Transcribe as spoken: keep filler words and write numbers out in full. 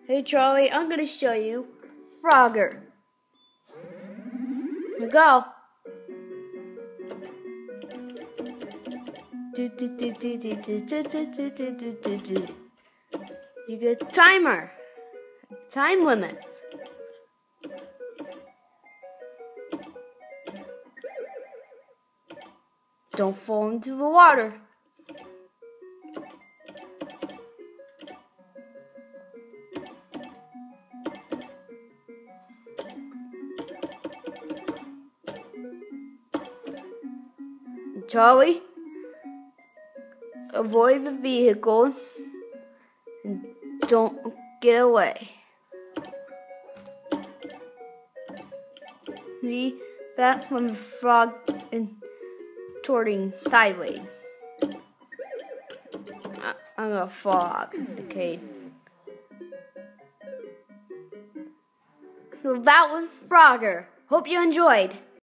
Hey Charlie, I'm gonna show you Frogger. Here we go. You get a timer, time limit. Don't fall into the water. Charlie, avoid the vehicle and don't get away. See, that's when the frog is torting sideways. I, I'm gonna fall okay. So that was Frogger. Hope you enjoyed.